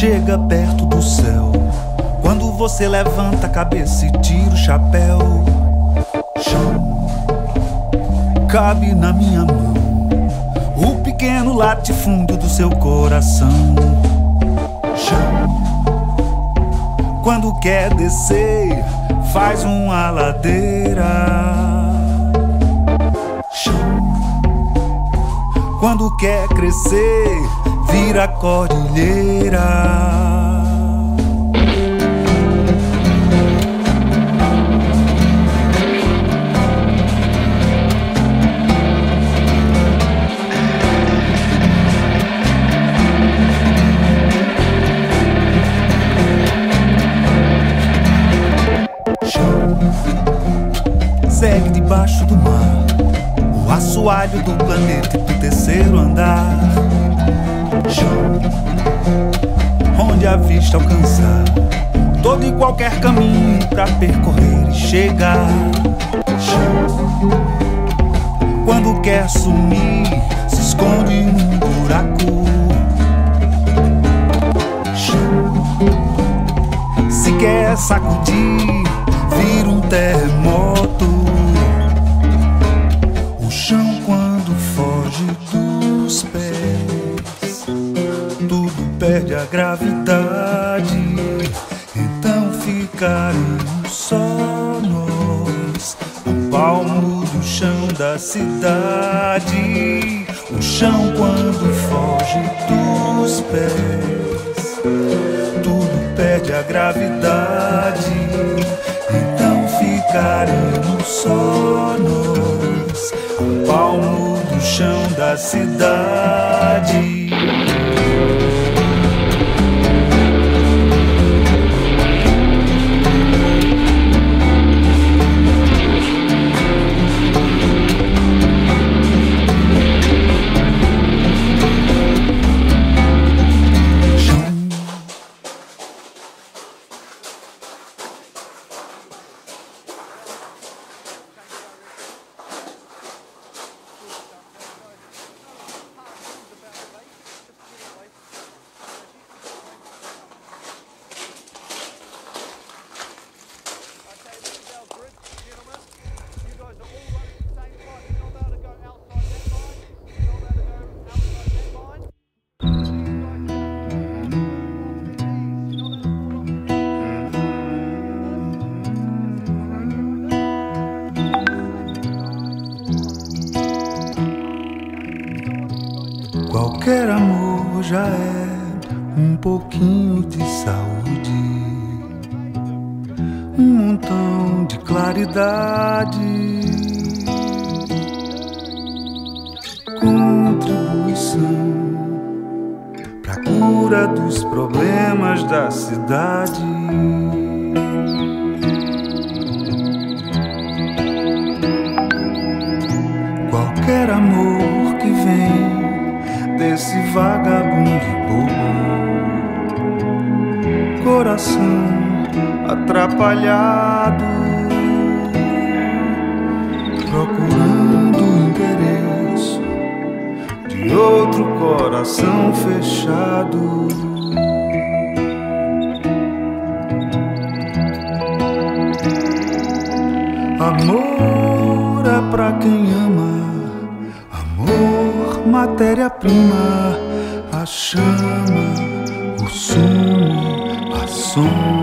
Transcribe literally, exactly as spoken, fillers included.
chega perto do céu, quando você levanta a cabeça e tira o chapéu. Chão, cabe na minha mão o pequeno latifúndio do seu coração. Chão, quando quer descer, faz uma ladeira. Chão, quando quer crescer, vira cordilheira. Segue debaixo do mar o assoalho do planeta e do terceiro andar. Chão, onde a vista alcançar todo e qualquer caminho pra percorrer e chegar. Chão, quando quer sumir, se esconde num buraco. Chão, se quer sacudir, vira um terremoto. O chão quando foge dos pés, tudo perde a gravidade. Então ficaremos só nós, um palmo do chão da cidade. O chão quando foge dos pés, tudo perde a gravidade. Então ficaremos só nós, um palmo do chão da cidade. Qualquer amor já é um pouquinho de saúde, um montão de claridade, contribuição pra cura dos problemas da cidade. Qualquer amor que vem desse vagabundo bobo, coração atrapalhado, procurando o endereço de outro coração fechado. Amor é pra quem ama, amor, matéria-prima, a chama, o sumo, a sombra.